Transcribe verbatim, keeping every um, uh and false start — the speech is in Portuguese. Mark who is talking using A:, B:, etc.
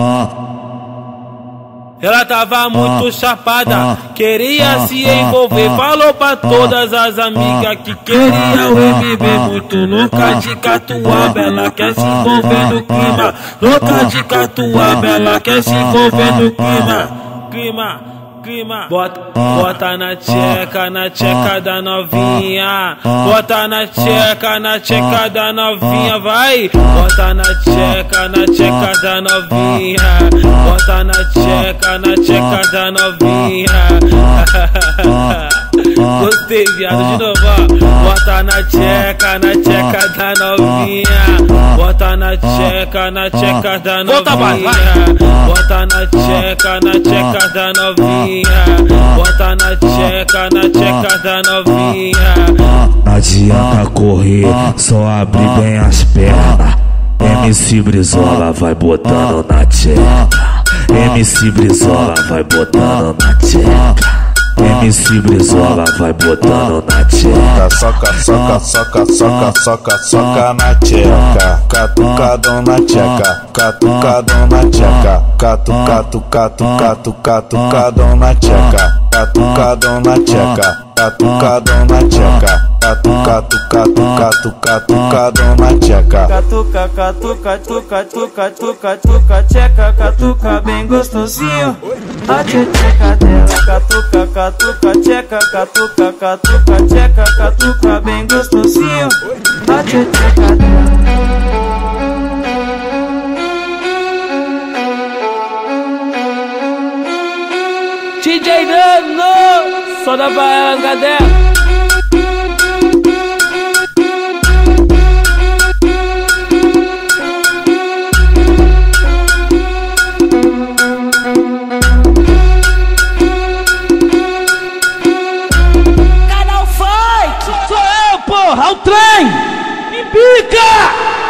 A: Ela tava muito chapada, queria se envolver. Falou pra todas as amigas que queria o M B muito louca de catuaba. Ela quer se envolver no clima, louca de catuaba. Ela quer se envolver no clima, clima, clima. Bota, bota na tcheca, na tcheca da novinha. Bota na tcheca, na tcheca da novinha, vai. Bota na tcheca, na tcheca da novinha. Bota na tcheca, na tcheca da novinha. Gostei, viado, de novo, ó. Bota na tcheca, na tcheca da novinha. Bota na tcheca, na tcheca da novinha. Bota na tcheca, na tcheca da novinha. Bota na tcheca, na tcheca da novinha.
B: Não adianta correr, só abre bem as pernas. M C Brizola vai botando na tcheca. M C Brizola vai botando na tcheca. M C Brizola vai botando na tcheca.
C: Soca, soca, soca, soca, soca, soca na tcheca. Catucadão na tcheca, catucadão na tcheca. Catu, catu, catu, catu, catucadão na tcheca. Catucadão na tcheca, catucadão na tcheca. Catu, catu, catu, catu, catucadão na tcheca.
D: Catuca, catuca, tuca, tuca, tuca, tuca, tcheca, catuca bem gostosinho. A tcheca dela, catuca, catuca, tcheca, catuca, catuca, tcheca, catuca bem gostosinho. A tcheca dela.
A: D J Nano, só da Bahia dela.
E: Canal Fight, sou eu, porra, o trem, me pica!